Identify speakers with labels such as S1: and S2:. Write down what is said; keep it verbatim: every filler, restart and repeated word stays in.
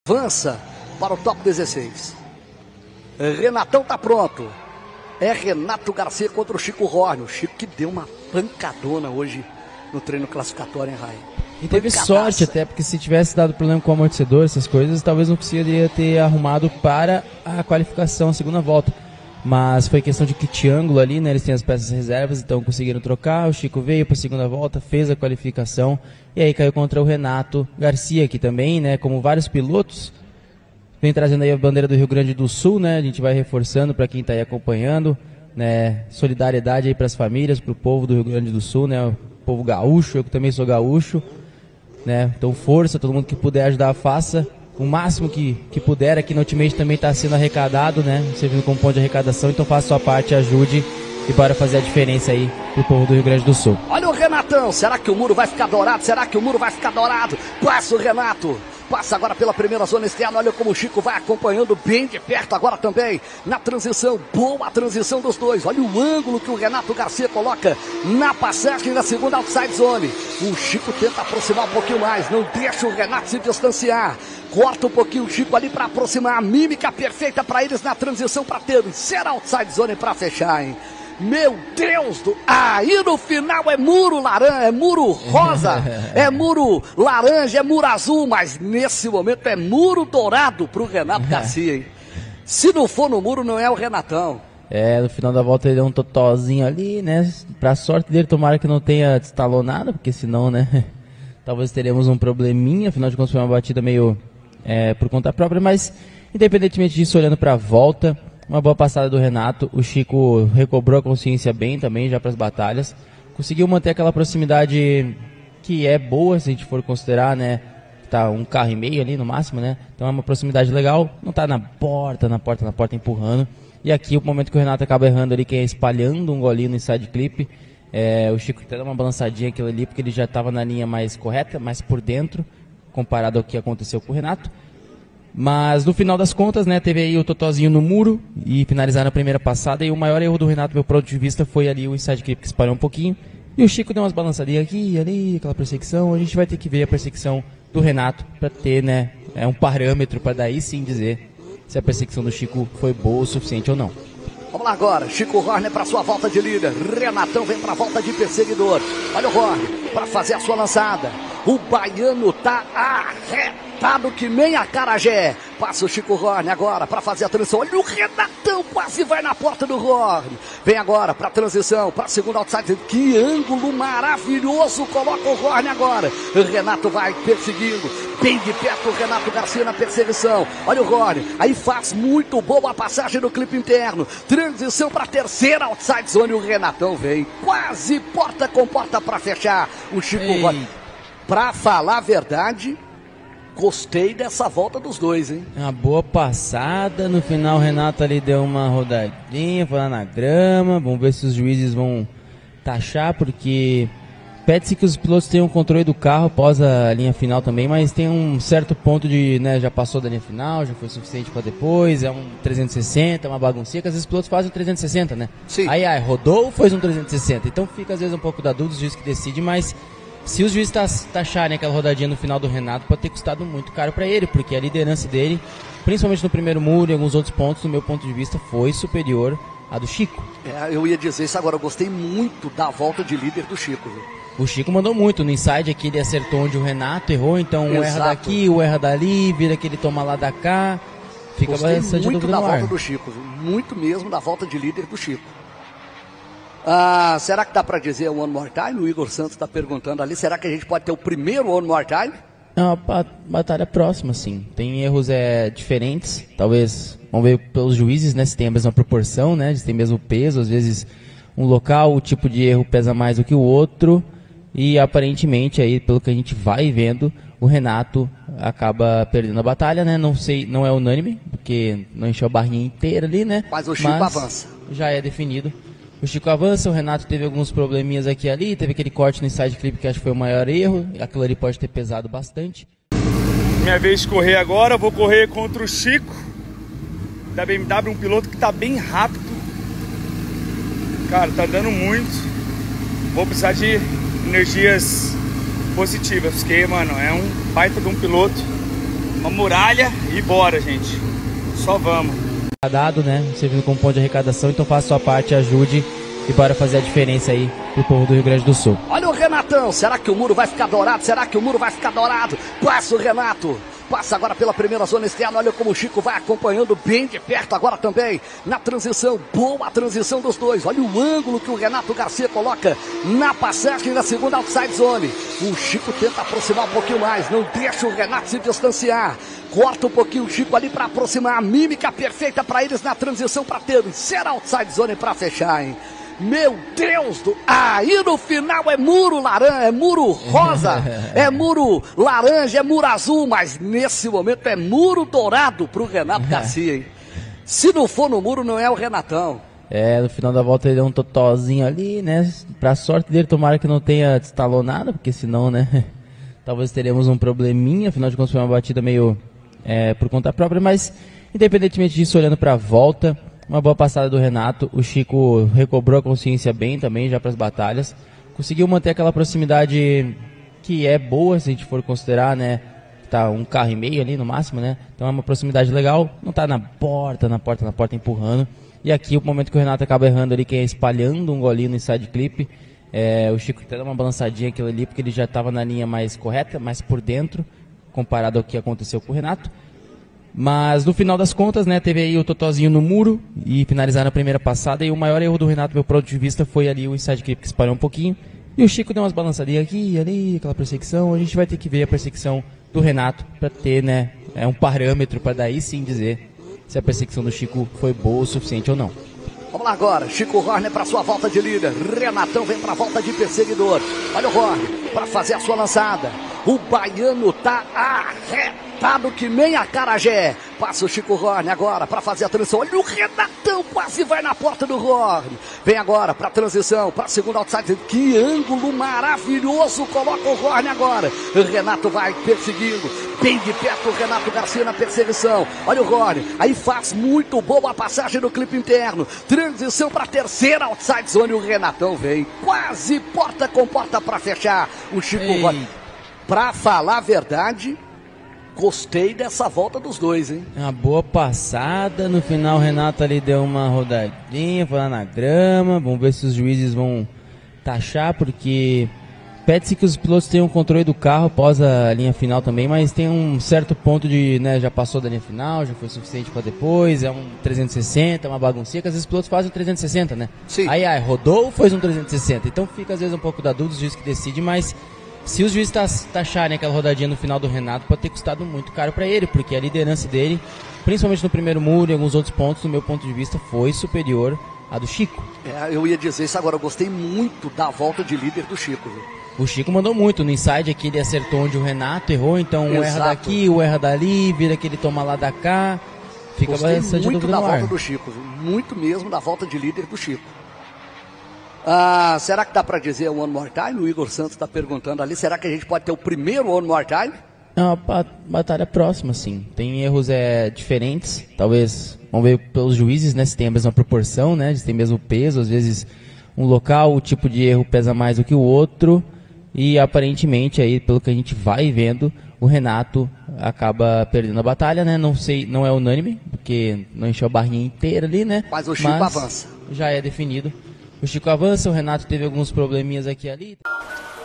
S1: avança para o top dezesseis. Renatão tá pronto. É Renato Garcia contra o Chico Horner. O Chico que deu uma pancadona hoje no treino classificatório, hein, Rai?
S2: E teve sorte até, porque se tivesse dado problema com o amortecedor, essas coisas, talvez não conseguiria ter arrumado para a qualificação, a segunda volta. Mas foi questão de kit ângulo ali, né? Eles têm as peças reservas, então conseguiram trocar. O Chico veio para a segunda volta, fez a qualificação e aí caiu contra o Renato Garcia, que também, né, como vários pilotos, vem trazendo aí a bandeira do Rio Grande do Sul, né? A gente vai reforçando para quem está aí acompanhando, né? Solidariedade aí para as famílias, para o povo do Rio Grande do Sul, né? O povo gaúcho, eu que também sou gaúcho, né? Então força, todo mundo que puder ajudar, faça o máximo que, que puder. Aqui no Ultimate também está sendo arrecadado, né? Servindo como ponto de arrecadação, então faça a sua parte, ajude e bora fazer a diferença aí pro povo do Rio Grande do Sul.
S1: Olha o Renatão, será que o muro vai ficar dourado? Será que o muro vai ficar dourado? Passa o Renato. Passa agora pela primeira zona externa, olha como o Chico vai acompanhando bem de perto agora também, na transição, boa a transição dos dois, olha o ângulo que o Renato Garcia coloca na passagem da segunda outside zone. O Chico tenta aproximar um pouquinho mais, não deixa o Renato se distanciar, corta um pouquinho o Chico ali para aproximar, a mímica perfeita para eles na transição para ter será outside zone para fechar, hein? Meu Deus do... Aí no final é muro laranja, é muro rosa, é muro laranja, é muro azul, mas nesse momento é muro dourado pro Renato Garcia, hein? Se não for no muro, não é o Renatão.
S2: É, no final da volta ele deu um totozinho ali, né? Pra sorte dele, tomara que não tenha destalonado, porque senão, né? Talvez teremos um probleminha, afinal de contas foi uma batida meio é, por conta própria, mas independentemente disso, olhando pra volta... Uma boa passada do Renato, o Chico recobrou a consciência bem também já para as batalhas, conseguiu manter aquela proximidade que é boa se a gente for considerar, né, tá um carro e meio ali no máximo, né, então é uma proximidade legal, não tá na porta, na porta, na porta empurrando, e aqui o momento que o Renato acaba errando ali, que é espalhando um golinho no inside clip, é, o Chico até dá uma balançadinha aquilo ali, porque ele já estava na linha mais correta, mais por dentro, comparado ao que aconteceu com o Renato. Mas no final das contas, né, teve aí o totozinho no muro e finalizaram a primeira passada, e o maior erro do Renato, meu ponto de vista, foi ali o inside clip que espalhou um pouquinho, e o Chico deu umas balançadinhas aqui e ali, aquela perseguição. A gente vai ter que ver a perseguição do Renato para ter, né, é um parâmetro para daí sim dizer se a perseguição do Chico foi boa o suficiente ou não.
S1: Vamos lá agora, Chico Horner para sua volta de líder, Renatão vem para a volta de perseguidor. Olha o Horner para fazer a sua lançada, o baiano tá arretado que nem a acarajé. Passa o Chico Horner agora para fazer a transição, olha o Renatão, quase vai na porta do Horner. Vem agora para a transição, para a segunda outside, que ângulo maravilhoso coloca o Horner agora. O Renato vai perseguindo, bem de perto o Renato Garcia na perseguição. Olha o Horner, aí faz muito boa a passagem no clipe interno. Transição para a terceira outside zone, o Renatão vem quase porta com porta para fechar. O Chico Horner, para falar a verdade, gostei dessa volta dos dois, hein?
S2: Uma boa passada, no final o Renato ali deu uma rodadinha, foi lá na grama, vamos ver se os juízes vão taxar, porque pede-se que os pilotos tenham controle do carro após a linha final também, mas tem um certo ponto de, né, já passou da linha final, já foi suficiente para depois, é um trezentos e sessenta, uma baguncinha, que às vezes os pilotos fazem um trezentos e sessenta, né?
S1: Sim.
S2: Aí, aí rodou, foi um trezentos e sessenta, então fica às vezes um pouco da dúvida, os juízes que decidem, mas se os juízes taxarem aquela rodadinha no final do Renato, pode ter custado muito caro para ele, porque a liderança dele, principalmente no primeiro muro e alguns outros pontos, do meu ponto de vista, foi superior à do Chico.
S1: É, eu ia dizer isso agora, eu gostei muito da volta de líder do Chico, viu?
S2: O Chico mandou muito, no inside aqui ele acertou onde o Renato errou, então um erra daqui, o erra dali, vira que ele toma lá da cá, fica
S1: gostei
S2: bastante
S1: muito da
S2: no
S1: volta
S2: ar.
S1: do Chico, viu? Muito mesmo da volta de líder do Chico. Ah, será que dá para dizer one more time? O Igor Santos está perguntando ali, será que a gente pode ter o primeiro one more time?
S2: É uma batalha próxima, sim. Tem erros é, diferentes, talvez, vamos ver pelos juízes, né, se tem a mesma proporção, né, se tem o mesmo peso, às vezes um local, o tipo de erro pesa mais do que o outro, e aparentemente, aí, pelo que a gente vai vendo, o Renato acaba perdendo a batalha, né, não sei, não é unânime, porque não encheu a barrinha inteira ali, né,
S1: mas o Chico
S2: mas
S1: avança.
S2: Já é definido. O Chico avança, o Renato teve alguns probleminhas aqui e ali, teve aquele corte no inside clip que acho que foi o maior erro, aquilo ali pode ter pesado bastante.
S3: Minha vez de correr agora, vou correr contra o Chico, da B M W, um piloto que tá bem rápido. Cara, tá dando muito. Vou precisar de energias positivas, porque, mano, é um baita de um piloto. uma muralha e bora, gente. Só vamos.
S2: Dado, né? Servindo como ponto de arrecadação, então faça sua parte, ajude e bora fazer a diferença aí pro povo do Rio Grande do Sul.
S1: Olha o Renatão, será que o muro vai ficar dourado? Será que o muro vai ficar dourado? Passa o Renato. Passa agora pela primeira zona externa, olha como o Chico vai acompanhando bem de perto agora também, na transição, boa a transição dos dois, olha o ângulo que o Renato Garcia coloca na passagem da segunda outside zone, o Chico tenta aproximar um pouquinho mais, não deixa o Renato se distanciar, corta um pouquinho o Chico ali para aproximar, a mímica perfeita para eles na transição para ter será outside zone para fechar, hein? Meu Deus do... Aí no final é muro laranja, é muro rosa, é muro laranja, é muro azul, mas nesse momento é muro dourado pro Renato Garcia, hein? Se não for no muro, não é o Renatão.
S2: É, no final da volta ele deu um totozinho ali, né? Pra sorte dele, tomara que não tenha destalonado, porque senão, né? Talvez teremos um probleminha, afinal de contas foi uma batida meio é, por conta própria, mas independentemente disso, olhando pra volta... Uma boa passada do Renato, o Chico recobrou a consciência bem também já para as batalhas, conseguiu manter aquela proximidade que é boa se a gente for considerar, né, tá um carro e meio ali no máximo, né, então é uma proximidade legal, não tá na porta, na porta, na porta empurrando, e aqui o momento que o Renato acaba errando ali, que é espalhando um golinho no inside clip, é, o Chico até dá uma balançadinha aquilo ali, porque ele já estava na linha mais correta, mais por dentro, comparado ao que aconteceu com o Renato. Mas no final das contas, né, teve aí o totozinho no muro e finalizaram a primeira passada, e o maior erro do Renato, meu ponto de vista, foi ali o inside clip que espalhou um pouquinho, e o Chico deu umas balançadinhas aqui e ali, aquela perseguição. A gente vai ter que ver a perseguição do Renato para ter, né, é um parâmetro para daí sim dizer se a perseguição do Chico foi boa o suficiente ou não.
S1: Vamos lá agora, Chico Horner para sua volta de líder, Renatão vem para a volta de perseguidor, olha o Horner para fazer a sua lançada, o baiano tá arretado que nem a acarajé, passa o Chico Horner agora para fazer a transição, olha o Renatão quase vai na porta do Horner, vem agora para a transição, para a segunda outside, que ângulo maravilhoso coloca o Horner agora, o Renato vai perseguindo, bem de perto o Renato Garcia na perseguição, olha o Horner, aí faz muito boa a passagem no clipe interno, transição para a terceira outside zone, o Renatão vem, quase porta com porta para fechar, o Chico Horner, para falar a verdade, gostei dessa volta dos dois, hein?
S2: Uma boa passada, no final o Renato ali deu uma rodadinha, foi lá na grama, vamos ver se os juízes vão taxar, porque pede-se que os pilotos tenham controle do carro após a linha final também, mas tem um certo ponto de, né, já passou da linha final, já foi suficiente para depois, é um trezentos e sessenta, uma baguncinha, que às vezes os pilotos fazem um trezentos e sessenta, né?
S1: Sim.
S2: Aí, aí rodou, foi um trezentos e sessenta, então fica às vezes um pouco da dúvida, os juízes que decidem, mas se os juízes taxarem aquela rodadinha no final do Renato, pode ter custado muito caro para ele, porque a liderança dele, principalmente no primeiro muro e alguns outros pontos, do meu ponto de vista, foi superior à do Chico.
S1: É, eu ia dizer isso agora, eu gostei muito da volta de líder do Chico, viu?
S2: O Chico mandou muito, no inside aqui ele acertou onde o Renato errou, então um erra daqui, o erra dali, vira que ele toma lá da cá, fica
S1: gostei
S2: bastante
S1: muito da
S2: no
S1: volta
S2: ar.
S1: do Chico, viu? Muito mesmo da volta de líder do Chico. Ah, será que dá para dizer one more time? O Igor Santos está perguntando ali, será que a gente pode ter o primeiro one more time?
S2: É uma batalha próxima, sim. Tem erros é, diferentes, talvez, vamos ver pelos juízes, né, se tem a mesma proporção, né, se tem o mesmo peso, às vezes um local, o tipo de erro pesa mais do que o outro, e aparentemente, aí, pelo que a gente vai vendo, o Renato acaba perdendo a batalha, né, não sei, não é unânime, porque não encheu a barrinha inteira ali, né.
S1: Mas o Chico
S2: mas
S1: avança.
S2: Já é definido. O Chico avança, o Renato teve alguns probleminhas aqui e ali.